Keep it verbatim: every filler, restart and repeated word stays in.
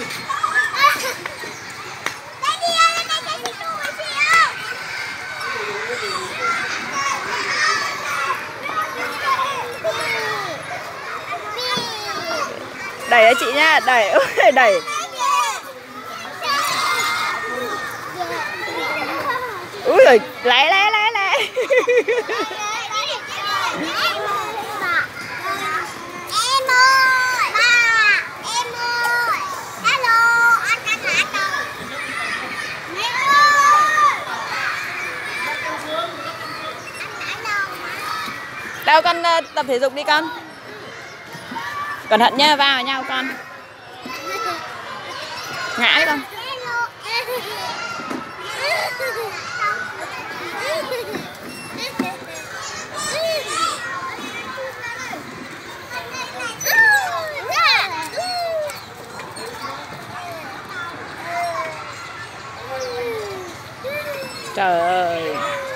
Đẩy cho chị nha, đẩy, ôi đẩy. Úi giời, lé lé lé lé. Đâu con tập thể dục đi con. Cẩn thận nha, va vào nhau con. Ngã đấy con. Trời ơi.